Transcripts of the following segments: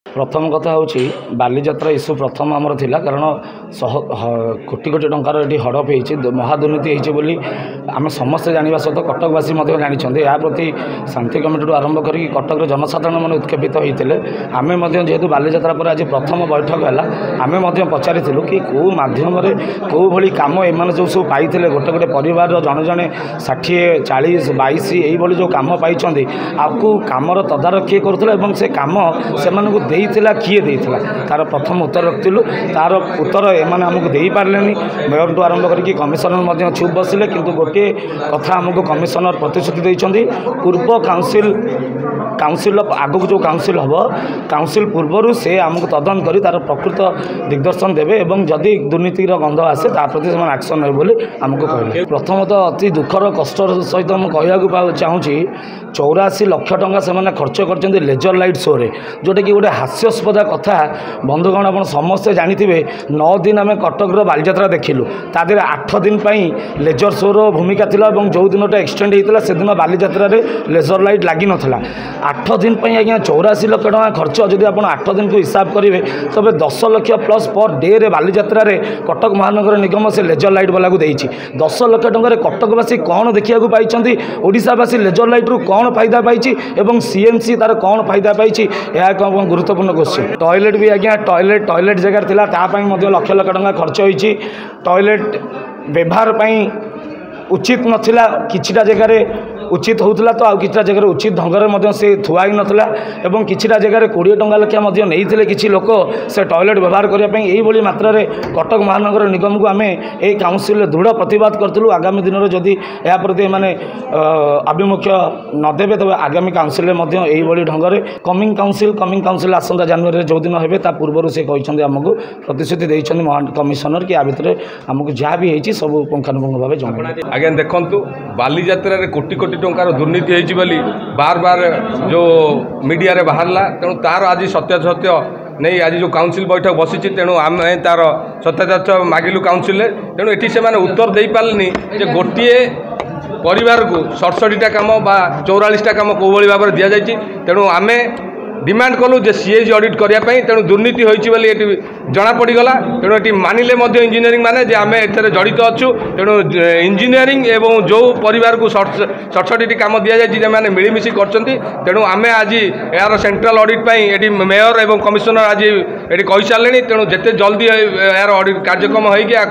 प्रथम कथा हूँ बालीजात्रा इश्यू प्रथम आमर थिला कारण कोटी कोटी टंकार ये हड़प हो महादुर्नीति होती आम समस्ते जाना सहित कटकवासी जानते या प्रति शांति कमिटी आरंभ कर कटक जनसाधारण मैंने उत्क्षेपित होते आम जेहेतु बालीजात्रा पर आज प्रथम बैठक है आम पचारि कि कौ मध्यम कौ भाई कम एम जो सब पाई गोटे गोटे परिवार जड़े जड़े 60 40 22 ये जो कम पाई आपको कमर तदारख किए करुला से कम से किए देता तार प्रथम उत्तर रखिलु तार उत्तर एम आमको दे पारे मेयर टू आरंभ करके कमिशनर चुप बसिले किंतु गोटे कथा आमको कमिशनर प्रतिश्रुति देइछन्ती पूर्व काउंसिल आगक जो काउंसिल हम काउंसिल पूर्वर से आमको तदन कर तार प्रकृत दिग्दर्शन देवे और जदि दुर्नीतिर गंध आसे प्रति एक्शन ने बोली आमको कहले। प्रथमतः अति दुखर कष्ट सहित मुझे कहूँ चाहूँगी 84 लाख टंका से खर्च कर लेजर लाइट शो रे जोटा कि गोटे हास्यास्पद कथा बंधुगण आप समस्ते जानते 9 दिन आम कटक बालीजात्रा देखिलु तादे 8 दिन लेजर शो रो भूमिका थिला जो दिन एक्सटेंड होता से दिन बालीजात्रा लेजर लाइट लगी नाला 8 दिन आज्ञा 84 लाख टका खर्च जदि आप 8 दिन को हिसाब करेंगे तबे 10 लाख प्लस पर डे रे बालीजात्रा कटक महानगर निगम से लेजर लाइट वाला को देइछि 10 लाख टंका कटकवासी कौन देखा पाई ओडिशावासी लेजर लाइट रु कौन फायदा पाई एवं सीएमसी तार कौन फायदा पाई यह गुरुत्वपूर्ण क्वेश्चन। टॉयलेट भी आज्ञा टॉयलेट जगार थिला लक्ष लक्ष टंका खर्च होइछि टॉयलेट व्यवहार उचित नथिला किछिटा जगार उचित होता तो किछिटा जगह उचित ढंग से थुआ ही नाला और किछिटा जगह 20 टंका लेखा नहीं किसी लोक से टॉयलेट व्यवहार करने यही मात्रा रे कटक महानगर निगम को आम ये काउंसिल दृढ़ प्रतिवाद करूँ आगामी दिन में जदि या प्रति मैंने आभिमुख्य नदेवे तब आगामी काउंसिल यही ढंग से कमिंग काउंसिल आसंता जनवरी जो दिन हे पूर्व से कहते आमको प्रतिश्रुति देते कमिशनर कि आ भितर आमको जहाँ भी होती सब पुंखानुपुंख भाव जन आज्ञा देखु बालीजात्रा कोटी कोटी टंकार दुर्नीति होती बार बार जो मीडिया रे बाहरला तेणु तार आज सत्यासत्य नहीं आज जो काउंसिल बैठक बसी तेणु आम तार सत्यासत्य मागिलु काउंसिल तेणु ये से उत्तर दे पारे जे गोटे परिवार को 67टा कम 44टा कम कौ भाई भाव दि जाए तेणु आम डिमांड कलु जे सीएजी ऑडिट करने तेणु दुर्नीति होती जना पड़गला तेणु ये मानिले इंजीनियरिंग माने जे आम एथरे जड़ित अच्छु तेणु इंजीनियरिंग एवं जो परिवार को 67टी कम दि जाए मिलमिशी कर तेणु आम आज यार सेंट्रल ऑडिट ये मेयर एवं कमिशनर आज ये कही सारे तेणु जिते जल्दी यार ऑडिट कार्यक्रम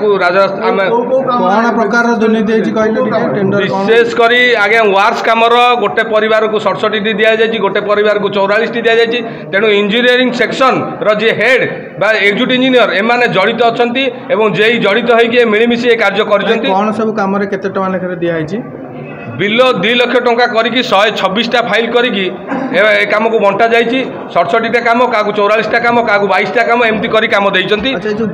विशेषकर आज्ञा वार्स कमर गोटे परिवार को 67टी दि जाए गोटे परिवार को 44टी दि जाए तेणु इंजीनियरिंग सेक्शन रे हेड बा एग्जीक्यूटिव इंजीनियर एमाने जड़ित अच्छा जे जड़ित होगी मिलमिशी कार्य कर सब कम केते टका लेखा दिखाई बिल 2 लाख टंका करके 126टा फाइल करके कम को बंटा जाइए 67टा कम क्या 44टा कम क्या 22टा कम एमती कर कम देती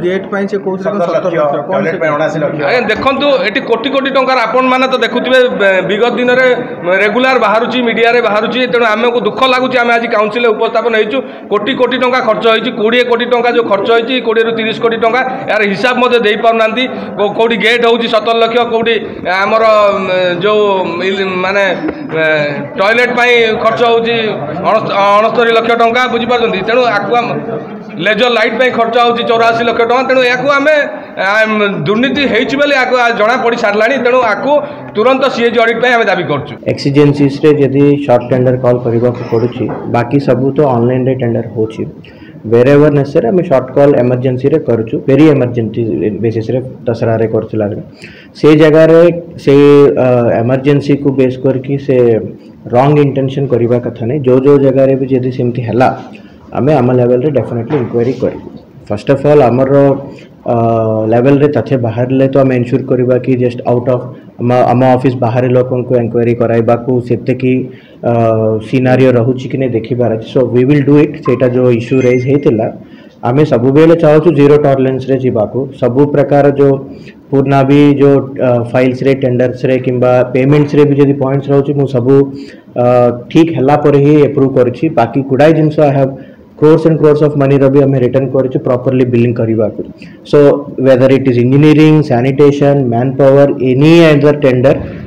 देखु ये कोटी कोटी टंकार आपण मैंने तो देखुए विगत दिन में रेगुलार बाहर मीडिया रे बाहर तेणु आमको दुख लगुच आम आज काउंसिल उपस्थापन हो कोटी कोटी टंका खर्च होती 20 कोटी टंका जो खर्च होती 20 ରୁ 30 कोटी टंका यार हिसाब मत दे पारना कौटी गेट हो 17 लाख कौटी आमर जो माने टॉयलेट खर्च हो 69 लाख टंका बुझीपार तेणु आपको लेजर लाइट खर्च हो 84 लाख टंका तेणु या आम दुर्नीति होती जना पड़ सारा तेणु आपको तुरंत सीएजी ऑडिट आम दाबी करूँ। एक्सीजेंसीज जदि शॉर्ट टेंडर कॉल करने पड़ुछि बाकी सबू तो ऑनलाइन रे टेंडर होछि वेर एवर नेसेसरी आम शॉर्ट कॉल एमरजेंसी रे करूँ वेरी एमरजेंसी बेसिस रे दसरा रे करथिला से जगह रे से एमरजेंसी को बेस करके से रॉन्ग इंटेंशन करवा कथा नहीं जो जगह रे भी जदि सेमती हला आम आम लेवल रे डेफिनेटली इंक्वायरी कर फर्स्ट ऑफ ऑल आमर लेवल रे तथ्य बाहर ले तो आम एनश्योर करवा कि जस्ट आउट ऑफ आम ऑफिस बाहर लोकों को एनक्वायरी कराइबा को सेते की सिनारियो रहुची कि नहीं देखिबार अछि so we will do it सेटा जो इश्यू रेज हेतिला आम सब बेले चाहूँ जीरो टॉलरेंस रे जीवाको सबु प्रकार जो पुरना भी जो फाइल्स रे टेंडर्स रे किंबा पेमेंट्स रे भी जदि पॉइंट्स रहउची मु सबु ठीक हला पर ही अप्रूव करछि बाकी गुडाई जिंस I have crores and crores of money रवि हमें रिटर्न कर प्रॉपर्ली बिलिंग करवा so whether it is engineering sanitation manpower any other tender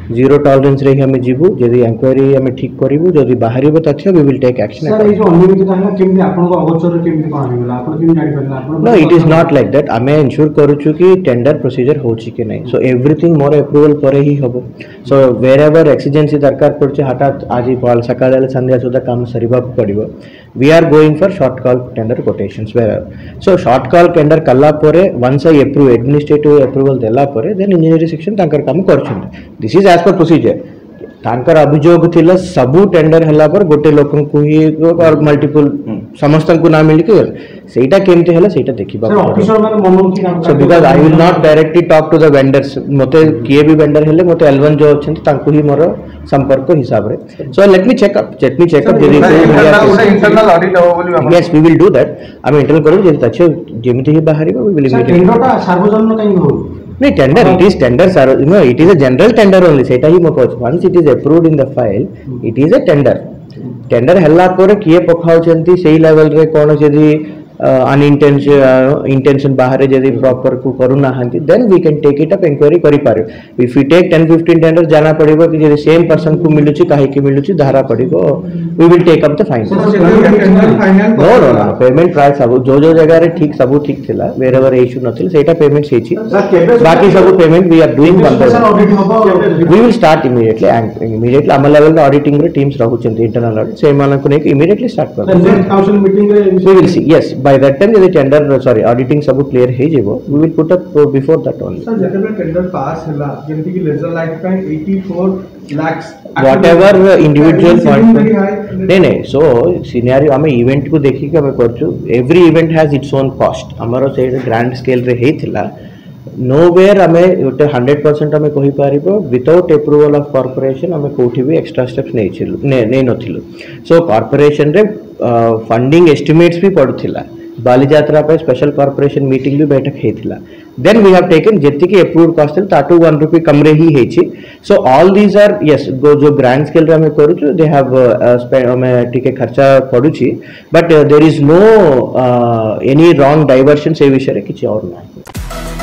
zero tolerance रे हमें जीवु जदि इंक्वायरी हमें ठीक करिवु जदि बाहरिबो तथ्य we will take action sir ये जो अनियमितता है केमती आपन को अगोचर केमती कोन आबिला आपन केमती जानि परला आपन no it is not like that आमे इंश्योर करूछु कि टेंडर प्रोसीजर होछि कि नहीं सो एवरीथिंग मोर अप्रूवल परे ही हबो सो वेर एवर एक्सीजेंसी दरकार पड़ছে हठात आज पाल सकाळ संध्या सुधा काम सरीबा पड़िबो we are going for short call tender quotations where so short call tender कल्ला परे once I approve administrative approval देला परे देन इंजीनियरिंग सेक्शन तांकर काम करछन this is as per procedure तांकर अभियोग थिला सबु टेंडर हला पर गोटे लोकन को ही और मल्टीपल समस्त को ना मिल के सेटा केमते हला सेटा देखिबा सर ऑफिसर माने मनोन की काम so because I will not directly talk to the vendors मते किए भी वेंडर हेले मते एलवन जो अछन तांको ही मोर संपर्क हिसाब रे so let me check up internal audit हो बोली yes we will do that आम इंटरनल करू जे तछ जेमिति ही बाहरिबा वी विल सर टेंडरटा सार्वजनिक काई हो नहीं tender it is tender sir no it is a general tender only सेटा ही मको once it is approved in the file it is a tender tender हल्ला पर किए पखाउ छंती सेही लेवल रे कोन जदी इंटेंशन बाहर जदी प्रॉपर को करूना हंती then we can take it up inquiry करि पारे इफ यू टेक 10-15 टेंडर जाना पड़िबो कि जे सेम पर्सन को मिलुची काहे की मिलुची धारा पड़िबो we will take up the fine no no no payment price सब जो जगह रे ठीक सब ठीक थिला वेर एवर इशू नथिल सेटा पेमेंट सेची बाकी सब payment we are doing we will start immediately आम लेवल रे ऑडिटिंग रे टीम्स रहू छन इंटरनल ऑडिट से मानन को ने इमीडिएटली स्टार्ट कर काउंसिल मीटिंग रे we will see yes by that time the tender sorry auditing सब clear हे जेबो we will put up before that only sir जते टेंडर पास हला जेंति कि लेजर लाइट का 84 lakhs whatever individual point नहीं so scenario हमें इवेंट को देखि के हमें करछु every event has its own cost हमरो से ग्रैंड स्केल रे हेथिला नोवेयर हमें 100% हमें कहि पारिबो विदाउट अप्रूवल ऑफ कॉर्पोरेशन हमें कोठी भी एक्स्ट्रा स्टेप्स नहीं नथिलु सो कॉर्पोरेशन रे फंडिंग एस्टिमेट्स भी पड़थिला बालीजात्रा पे स्पेशल कॉर्पोरेशन मीटिंग भी बैठक हेथिला देन वी हैव टेकन जेति की अप्रूव्ड कॉस्ट ताटू 1 रुपी कम रे ही हेछि so all these are yes जो ग्रैंड स्केल रे हमें करूछु दे हैव स्पेंड हमें टिके खर्चा पडुछि but there is no any wrong diversion से विषय रे किछि और नाही